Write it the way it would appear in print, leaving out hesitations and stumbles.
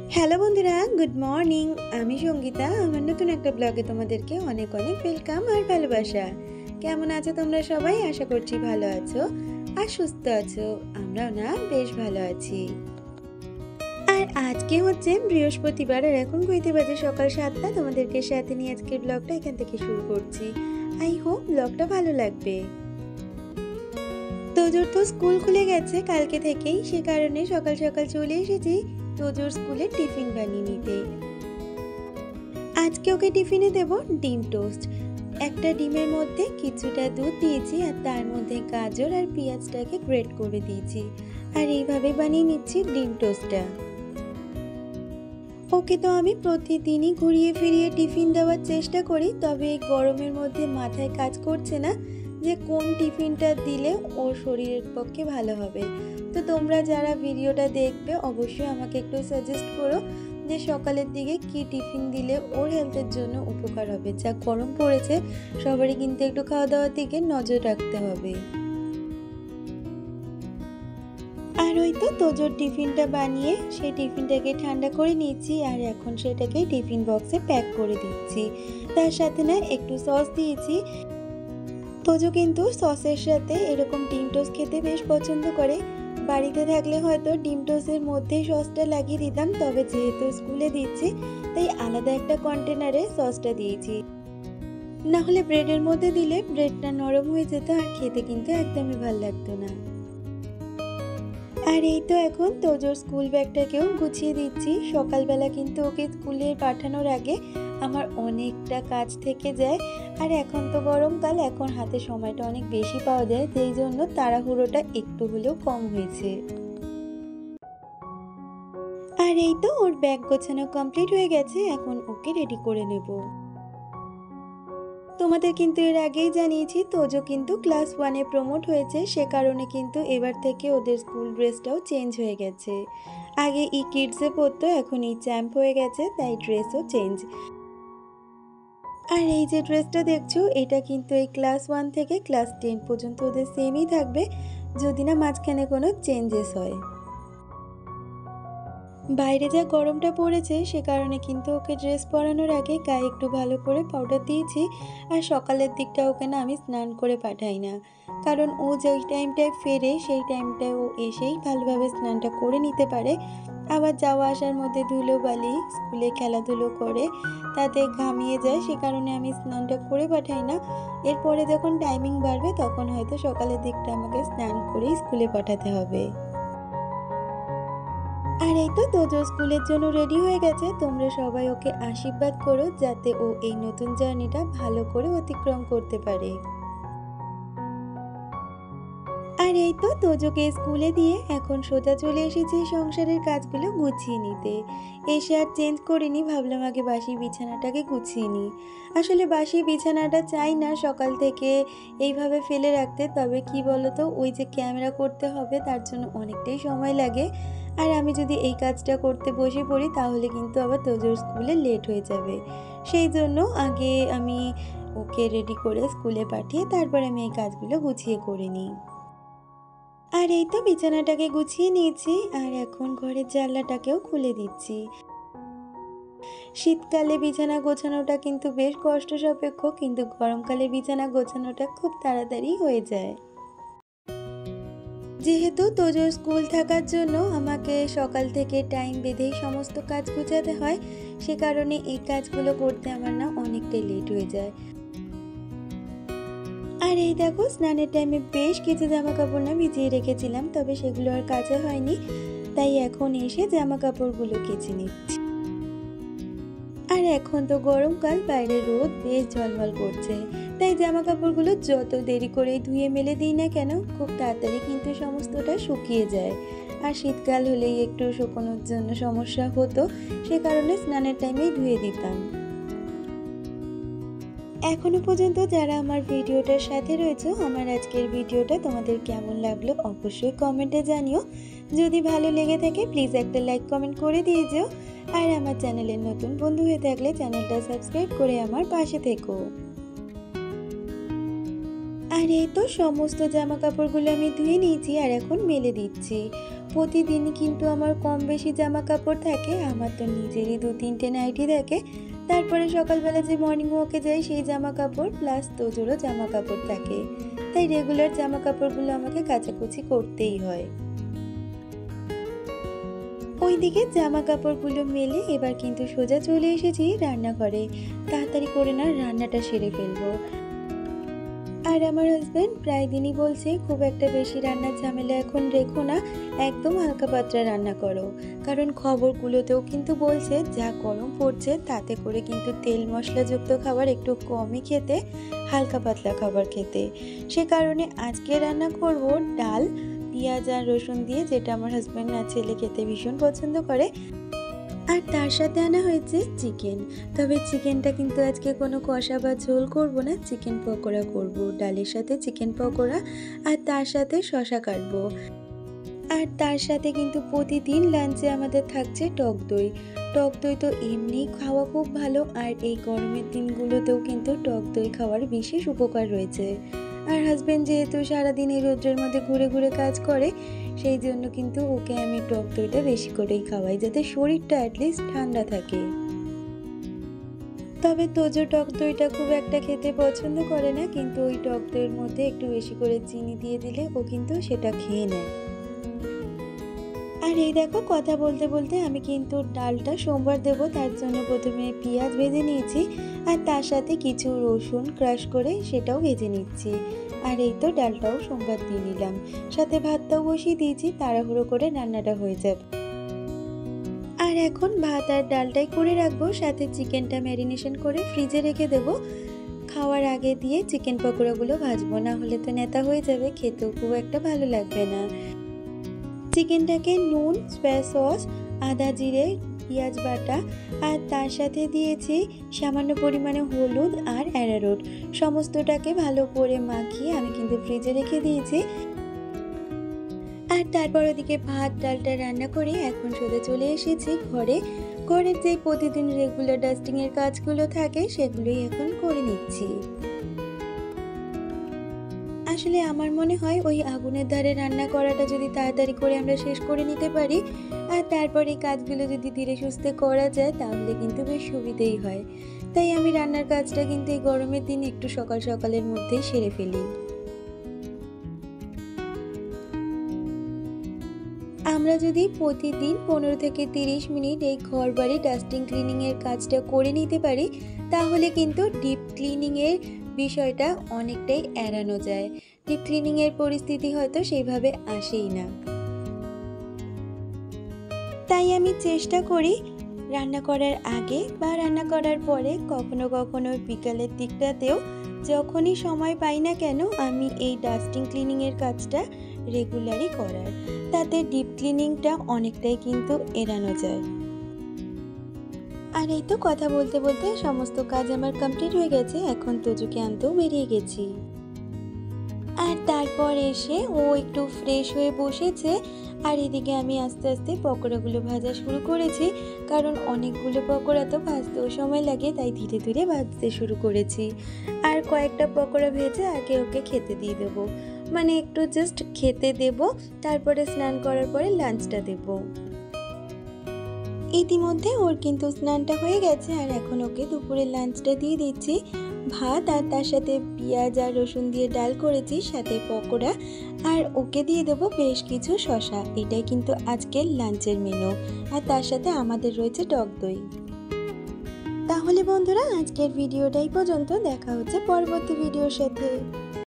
Hello বন্ধুরা, good morning. আমি সঙ্গীতা। আমার নতুন একটা ব্লগে তোমাদেরকে অনেক অনেক ওয়েলকাম আর ভালোবাসা। কেমন আছো তোমরা সবাই? আশা করছি ভালো আছো আর সুস্থ আছো। আমরাও না বেশ ভালো আছি। আর আজকে হচ্ছে বৃহস্পতিবার, আর এখন ঘড়িতে বাজে সকাল 7টা। তোমাদেরকে সাথে নিয়ে আজকের ব্লগটা এখান থেকে শুরু করছি। আই হোপ ব্লগটা ভালো লাগবে। তোজোর তো স্কুল খুলে গেছে কালকে থেকেই, সে কারণে সকাল সকাল চলে এসেছি তোজোর স্কুলে টিফিন বানিয়ে নিতে। আজকে ওকে টিফিনে দেব ডিম টোস্ট। একটা ডিমের মধ্যে কিছুটা দুধ দিয়েছি আর তার মধ্যে গাজর আর পেঁয়াজটাকে গ্রেট করে দিয়েছি, আর এইভাবে বানিয়ে নিচ্ছি ডিম টোস্টটা। ওকে তো আমি প্রতিদিনই ঘুরিয়ে ফিরিয়ে টিফিন দেওয়ার চেষ্টা করি, তবে এই গরমের মধ্যে মাথায় কাজ করছে না যে কোন টিফিনটা দিলে ওর শরীরের পক্ষে ভালো হবে। তো তোমরা যারা ভিডিওটা দেখবে অবশ্যই আমাকে একটু সাজেস্ট করো যে সকালের দিকে কি টিফিন দিলে ওর হেলথের জন্য উপকার হবে। যা গরম পড়েছে, সবারই কিন্তু একটু খাওয়া দাওয়ার দিকে নজর রাখতে হবে। আর ওই তো তোজোর টিফিনটা বানিয়ে সেই টিফিনটাকে ঠান্ডা করে নিচ্ছি, আর এখন সেটাকে টিফিন বক্সে প্যাক করে দিচ্ছি। তার সাথে না একটু সস দিয়েছি। তোজো কিন্তু সসের সাথে এরকম ডিম টোস্ট খেতে বেশ পছন্দ করে। বাড়িতে থাকলে হয়তো ডিম টোস্টের মধ্যেই সসটা লাগিয়ে দিতাম, তবে যেহেতু স্কুলে দিচ্ছি তাই আলাদা একটা কন্টেনারে সসটা দিয়েছি। না হলে ব্রেডের মধ্যে দিলে ব্রেডটা নরম হয়ে যেত আর খেতে কিন্তু একদমই ভালো লাগতো না। আর এই তো এখন তোজোর স্কুল ব্যাগটাকেও গুছিয়ে দিচ্ছি। সকালবেলা কিন্তু ওকে স্কুলে পাঠানোর আগে আমার অনেকটা কাজ থেকে যায়, আর এখন তো গরমকাল, এখন হাতে সময়টা অনেক বেশি পাওয়া যায়, যেই জন্য তাড়াহুড়োটা একটু হলেও কম হয়েছে। আর এই তো ওর ব্যাগ গোছানো কমপ্লিট হয়ে গেছে, এখন ওকে রেডি করে নেব। তোমাদের কিন্তু এর আগেই জানিয়েছি তোজো কিন্তু ক্লাস 1-এ প্রমোট হয়েছে, সে কারণে কিন্তু এবার থেকে ওদের স্কুল ড্রেসটাও চেঞ্জ হয়ে গেছে। আগে ই কিডসে পরতো, এখন ই চ্যাম্প হয়ে গেছে, তাই ড্রেসও চেঞ্জ। আর এই যে ড্রেসটা দেখছো, এটা কিন্তু এই ক্লাস 1 থেকে ক্লাস 10 পর্যন্ত ওদের সেমই থাকবে, যদি না মাঝখানে কোনো চেঞ্জেস হয়। বাইরে যা গরমটা পড়েছে, সে কারণে কিন্তু ওকে ড্রেস পরানোর আগে গায়ে একটু ভালো করে পাউডার দিয়েছি। আর সকালের দিকটা ওকে না আমি স্নান করে পাঠাই না, কারণ ও যেই টাইমটায় ফেরে সেই টাইমটায় ও এসেই ভালোভাবে স্নানটা করে নিতে পারে। আবার যাওয়া আসার মধ্যে ধুলো বালি, স্কুলে খেলাধুলো করে তাতে ঘামিয়ে যায়, সে কারণে আমি স্নানটা করে পাঠাই না। এরপরে যখন টাইমিং বাড়বে তখন হয়তো সকালের দিকটা আমাকে স্নান করেই স্কুলে পাঠাতে হবে। আর এই তো তোজো স্কুলের জন্য রেডি হয়ে গেছে। তোমরা সবাই ওকে আশীর্বাদ করো যাতে ও এই নতুন জার্নিটা ভালো করে অতিক্রম করতে পারে। আর এই তো তোজোকে স্কুলে দিয়ে এখন সোজা চলে এসেছি সংসারের কাজগুলো গুছিয়ে নিতে। এসে আর চেঞ্জ করিনি, ভাবলাম আগে বাসি বিছানাটাকে গুছিয়ে নিই। আসলে বাসি বিছানাটা চাই না সকাল থেকে এইভাবে ফেলে রাখতে, তবে কি বলতো, ওই যে ক্যামেরা করতে হবে তার জন্য অনেকটাই সময় লাগে। আর আমি যদি এই কাজটা করতে বসে পড়ি তাহলে কিন্তু আবার তোজোর স্কুলে লেট হয়ে যাবে। সেই জন্য আগে আমি ওকে রেডি করে স্কুলে পাঠিয়ে তারপর আমি এই কাজগুলো গুছিয়ে করে নিই। আর এই তো বিছানাটাকে গুছিয়ে নিয়েছি, আর এখন ঘরের জানলাটাকেও খুলে দিচ্ছি। শীতকালে বিছানা গোছানোটা কিন্তু বেশ কষ্ট সাপেক্ষ, কিন্তু গরমকালে বিছানা গোছানোটা খুব তাড়াতাড়ি হয়ে যায়। যেহেতু তোজোর স্কুল থাকার জন্য আমাকে সকাল থেকে টাইম বেঁধেই সমস্ত কাজ গোছাতে হয়, সে কারণে এই কাজগুলো করতে আমার না অনেকটাই লেট হয়ে যায়। আর এই দেখো, স্নানের টাইমে বেশ কিছু জামা কাপড় না ভিজিয়ে রেখেছিলাম, তবে সেগুলো আর কাচা হয়নি, তাই এখন এসে জামা কাপড়গুলো কেচে নিচ্ছি। আর এখন তো গরমকাল, বাইরে রোদ বেশ ঝলমল করছে, তাই জামা কাপড়গুলো যত দেরি করে ধুয়ে মেলে দিই না কেন, খুব তাড়াতাড়ি কিন্তু সমস্তটা শুকিয়ে যায়। আর শীতকাল হলেই একটু শুকোনোর জন্য সমস্যা হতো, সে কারণে স্নানের টাইমেই ধুয়ে দিতাম। এখনো পর্যন্ত যারা আমার ভিডিওটার সাথে রয়েছে, আমার আজকের ভিডিওটা তোমাদের কেমন লাগলো অবশ্যই কমেন্টে জানিও। যদি ভালো লেগে থাকে প্লিজ একটা লাইক কমেন্ট করে দিয়ে যেও, আর আমার চ্যানেলের নতুন বন্ধু হয়ে থাকলে চ্যানেলটা সাবস্ক্রাইব করে আমার পাশে থেকো। আর এই তো সমস্ত জামা কাপড়গুলো আমি ধুয়ে নিয়েছি আর এখন মেলে দিচ্ছি। প্রতিদিনই কিন্তু আমার কম বেশি জামা কাপড় থাকে। আমার তো নিজেরই 2-3টে নাইটি থাকে, তারপরে সকালবেলা যে মর্নিং ওয়াকে যাই সেই জামা কাপড় প্লাস তোজোরও জামা কাপড় থাকে। তাই রেগুলার জামা কাপড়গুলো আমাকে কাচাকুচি করতেই হয়। ওইদিকে জামা কাপড়গুলো মেলে এবার কিন্তু সোজা চলে এসেছি রান্নাঘরে। তাড়াতাড়ি করে না রান্নাটা সেরে ফেলবো। আর আমার হাজব্যান্ড প্রায় দিনই বলছে খুব একটা বেশি রান্নার ঝামেলা এখন রেখো না, একদম হালকা পাতলা রান্না করো। কারণ খবরগুলোতেও কিন্তু বলছে যা গরম পড়ছে তাতে করে কিন্তু তেল মশলাযুক্ত খাবার একটু কমই খেতে, হালকা পাতলা খাবার খেতে। সে কারণে আজকে রান্না করব ডাল, পেঁয়াজ আর রসুন দিয়ে, যেটা আমার হাজব্যান্ড আর ছেলে খেতে ভীষণ পছন্দ করে। আর তার সাথে আনা হয়েছে চিকেন। তবে চিকেনটা কিন্তু আজকে কোনো কষা বা ঝোল করব না, চিকেন পকোড়া করব। ডালের সাথে চিকেন পকোড়া আর তার সাথে শসা কাটবো। আর তার সাথে কিন্তু প্রতিদিন লাঞ্চে আমাদের থাকছে টক দই। টক দই তো এমনি খাওয়া খুব ভালো, আর এই গরমের দিনগুলোতেও কিন্তু টক দই খাওয়ার বিশেষ উপকার রয়েছে। আর হাজব্যান্ড যেহেতু সারাদিন এই রোদ্রের মধ্যে ঘুরে ঘুরে কাজ করে, সেই জন্য কিন্তু ওকে আমি টক দইটা বেশি করেই খাওয়াই, যাতে শরীরটা অ্যাটলিস্ট ঠান্ডা থাকে। তবে তোজো টক দইটা খুব একটা খেতে পছন্দ করে না, কিন্তু ওই টক দইয়ের মধ্যে একটু বেশি করে চিনি দিয়ে দিলে ও কিন্তু সেটা খেয়ে নেয়। আর এই দেখো, কথা বলতে বলতে আমি কিন্তু ডালটা সোমবার দেব, তার জন্য প্রথমে পেঁয়াজ ভেজে নিয়েছি আর তার সাথে কিছু রসুন ক্রাশ করে সেটাও ভেজে নিচ্ছি। আর এই তো ডালটাও সোমবার দিয়ে নিলাম, সাথে ভাতটাও বসিয়ে দিয়েছি, তাড়াহুড়ো করে রান্নাটা হয়ে যাবে। আর এখন ভাত আর ডালটাই করে রাখবো, সাথে চিকেনটা ম্যারিনেশন করে ফ্রিজে রেখে দেবো। খাওয়ার আগে দিয়ে চিকেন পকোড়াগুলো ভাজবো, না হলে তো নেতা হয়ে যাবে, খেতেও খুব একটা ভালো লাগবে না। চিকেনটাকে নুন, সয়া সস, আদা জিরে পেঁয়াজ বাটা আর তার সাথে দিয়েছি সামান্য পরিমাণে হলুদ আর অ্যারারুট, সমস্তটাকে ভালো করে মাখিয়ে আমি কিন্তু ফ্রিজে রেখে দিয়েছি। আর তারপর ওদিকে ভাত ডালটা রান্না করে এখন সোজা চলে এসেছি ঘরে। ঘরের যে প্রতিদিন রেগুলার ডাস্টিংয়ের কাজগুলো থাকে সেগুলোই এখন করে নিচ্ছি। আসলে আমার মনে হয় ওই আগুনের ধারে রান্না করাটা যদি তাড়াতাড়ি করে আমরা শেষ করে নিতে পারি আর তারপরে এই কাজগুলো যদি ধীরে সুস্থে করা যায় তাহলে কিন্তু বেশ সুবিধেই হয়। তাই আমি রান্নার কাজটা কিন্তু এই গরমের দিন একটু সকাল সকালের মধ্যেই সেরে ফেলি। আমরা যদি প্রতিদিন 15 থেকে 30 মিনিট এই ঘর বাড়ি ডাস্টিং ক্লিনিংয়ের কাজটা করে নিতে পারি তাহলে কিন্তু ডিপ ক্লিনিংয়ের বিষয়টা অনেকটাই এড়ানো যায়। ডিপ ক্লিনিংয়ের পরিস্থিতি হয়তো সেইভাবে আসেই না। তাই আমি চেষ্টা করি রান্না করার আগে বা রান্না করার পরে কখনো কখনো বিকালের দিকটাতেও যখনই সময় পাই না কেন আমি এই ডাস্টিং ক্লিনিংয়ের কাজটা রেগুলারই করার, তাতে ডিপ ক্লিনিংটা অনেকটাই কিন্তু এড়ানো যায়। আর এই তো কথা বলতে বলতে সমস্ত কাজ আমার কমপ্লিট হয়ে গেছে, এখন তোজুকে আনতেও বেরিয়ে গেছি। আর তারপর এসে ও একটু ফ্রেশ হয়ে বসেছে আর এদিকে আমি আস্তে আস্তে পকোড়াগুলো ভাজা শুরু করেছি, কারণ অনেকগুলো পকোড়া তো ভাজতেও সময় লাগে, তাই ধীরে ধীরে ভাজতে শুরু করেছি। আর কয়েকটা পকোড়া ভেজে আগে ওকে খেতে দিয়ে দেবো, মানে একটু জাস্ট খেতে দেব, তারপরে স্নান করার পরে লাঞ্চটা দেব। ইতিমধ্যে ওর কিন্তু স্নানটা হয়ে গেছে আর এখন ওকে দুপুরের লাঞ্চটা দিয়ে দিচ্ছি। ভাত আর তার সাথে পেঁয়াজ আর রসুন দিয়ে ডাল করেছি, সাথে পকোড়া, আর ওকে দিয়ে দেবো বেশ কিছু শসা। এটাই কিন্তু আজকের লাঞ্চের মেনু, আর তার সাথে আমাদের রয়েছে টক দই। তাহলে বন্ধুরা আজকের ভিডিওটাই পর্যন্ত, দেখা হচ্ছে পরবর্তী ভিডিওর সাথে।